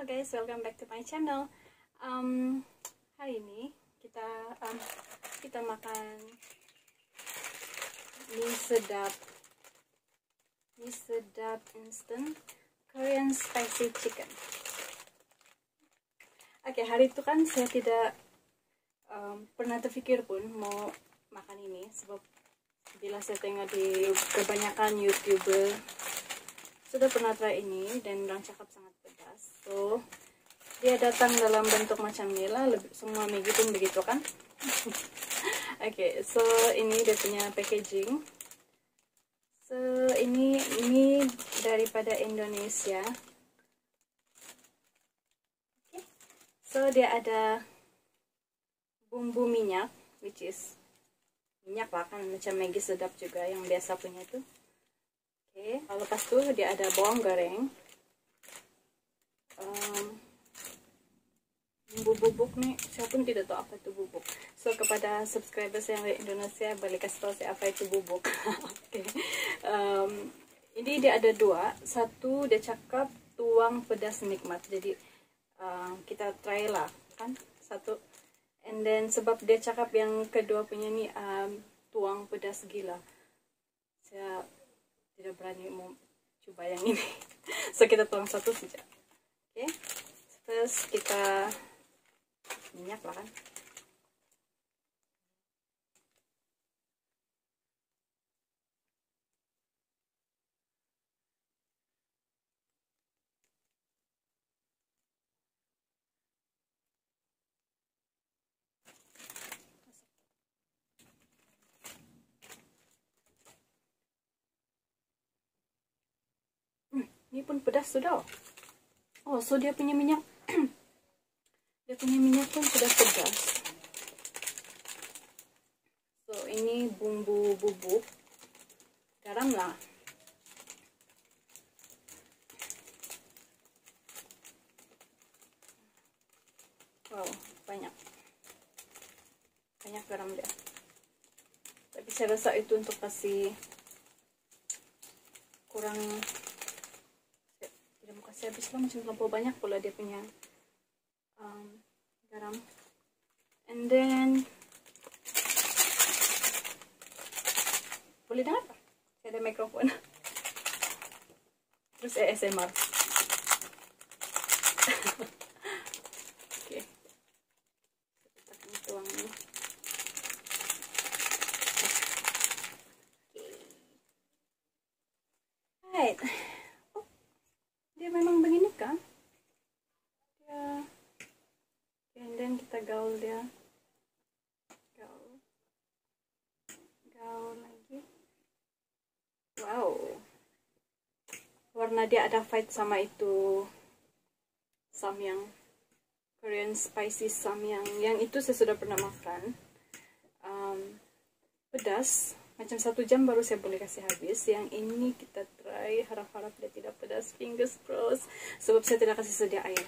Halo guys, welcome back to my channel. Hari ini kita makan mie sedap instant Korean spicy chicken. Oke, hari itu kan saya tidak pernah terpikir pun mau makan ini, sebab bila saya tengok di kebanyakan YouTuber sudah pernah try ini dan orang cakap sangat pedas. So dia datang dalam bentuk macam ni lah, semua mie pun begitu kan. Oke, so ini dia punya packaging. So ini mie daripada Indonesia. Okay. So dia ada bumbu minyak, which is minyak lah kan, macam Maggi sedap juga yang biasa punya itu. Oke, lepas tu dia ada bawang goreng, bumbu bubuk nih, saya pun tidak tahu apa itu bubuk. So kepada subscriber saya yang dari Indonesia, boleh kasih tahu saya apa itu bubuk. Oke, ini dia ada dua, satu dia cakap tuang pedas nikmat, jadi kita try lah kan satu, and then sebab dia cakap yang kedua punya ni tuang pedas gila, saya tidak berani mau coba yang ini. So kita tuang satu saja. Oke, terus kita minyak lah kan. Ini pun pedas sudah. Oh, so dia punya minyak dia punya minyak pun sudah pedas. So ini bumbu bubuk, garam lah. Wow, banyak garam dia. Tapi saya rasa itu untuk kasih kurang, tidak mau kasih habis lah, macam terlalu banyak pula dia punya garam. And then boleh dengar tak? Saya ada mikrofon. Terus ASMR. Oke, kita akan tuang ini. Right. Oh, dia memang begini kan? Dia, and then kita gaul dia, gaul lagi. Wow, warna dia ada fight sama itu samyang, Korean spicy samyang. Yang itu saya sudah pernah makan. Pedas. Macam 1 jam baru saya boleh kasih habis. Yang ini kita try, harap-harap dia tidak pedas. Fingers crossed. Sebab saya tidak kasih sedia air.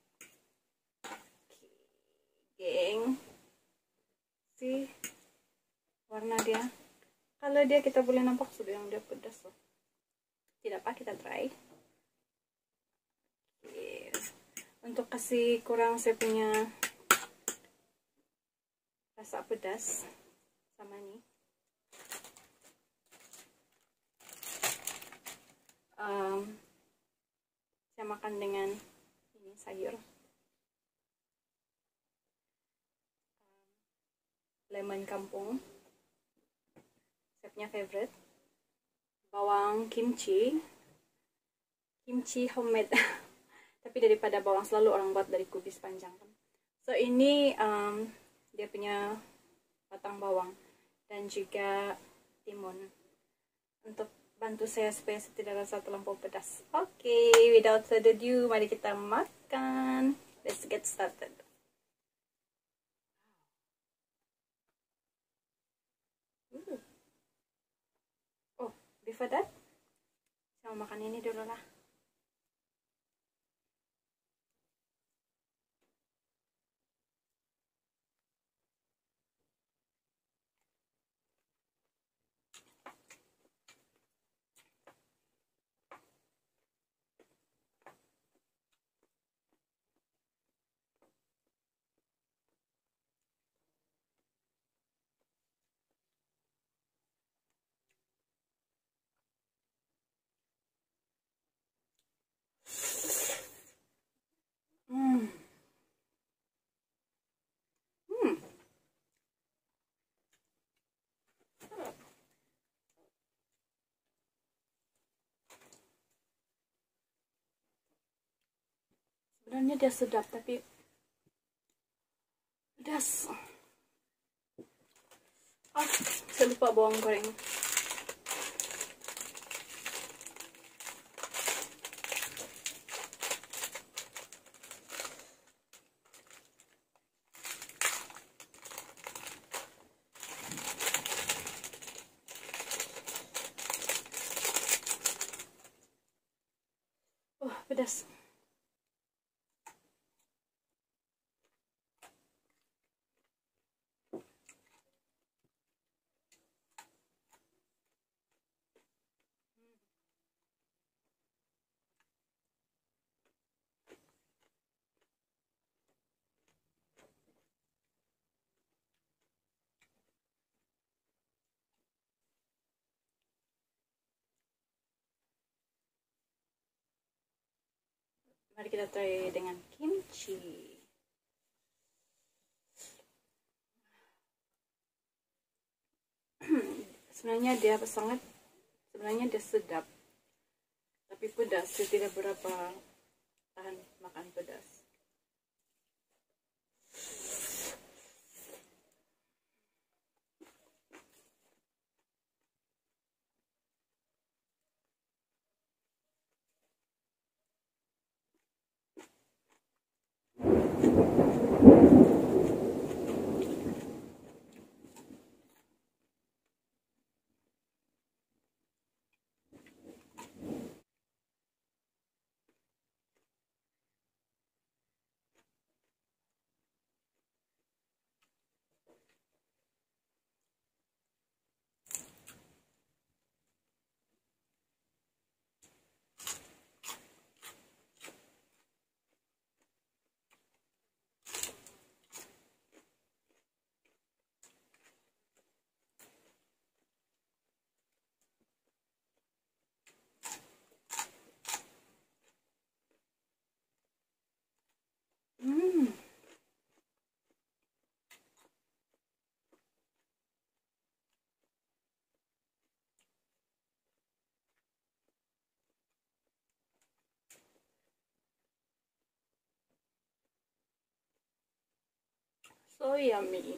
Geng. See? Warna dia. Kalau dia kita boleh nampak sudah yang dia pedas loh. Tidak apa, kita try. Yes. Untuk kasih kurang saya punya rasa pedas sama nih. Saya makan dengan ini sayur lemon kampung, saya punya favorite, bawang kimchi homemade. Tapi daripada bawang selalu orang buat dari kubis panjang kan. So ini dia punya batang bawang dan juga timun untuk bantu saya supaya saya tidak rasa terlampau pedas. Oke, without further ado, mari kita makan. Let's get started. Oh, before that, saya mau makan ini dulu lah. Sebenarnya dia sedap tapi pedas. Saya lupa bawang goreng. Pedas. Mari kita try dengan kimchi. Sebenarnya dia sedap, tapi pedas. Saya tidak berapa tahan makan pedas. So yummy.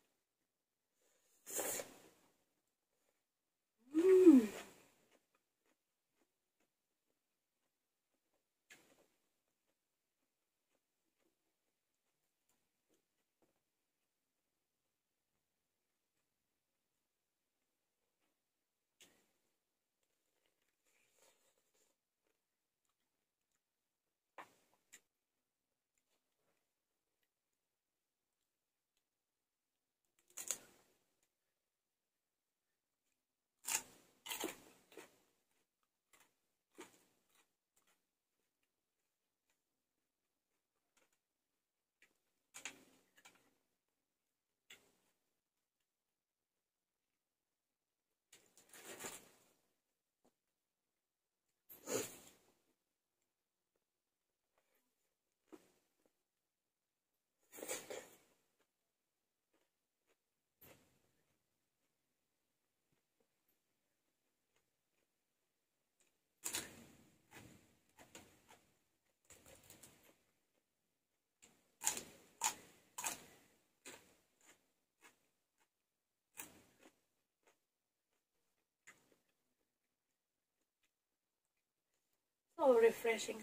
So refreshing.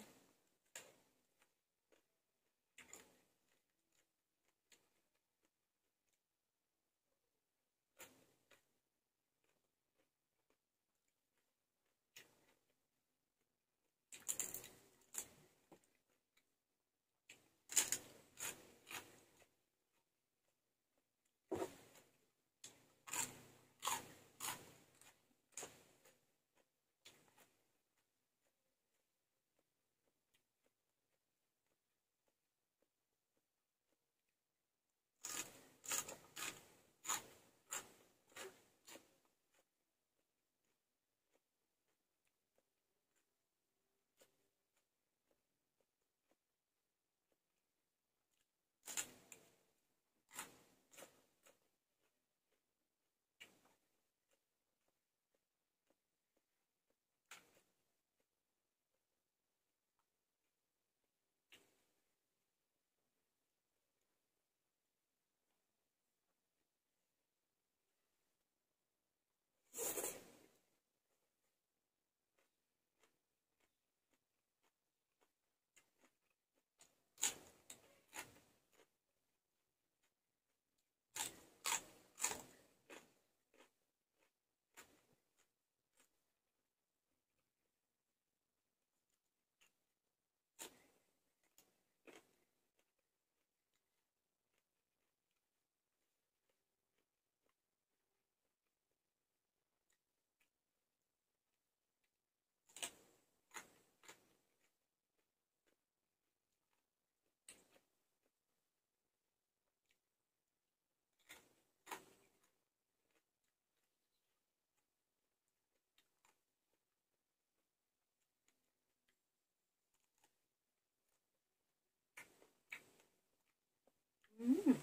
Mm.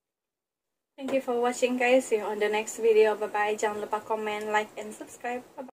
Thank you for watching guys. See you on the next video. Bye bye. Jangan lupa comment, like, and subscribe. Bye bye.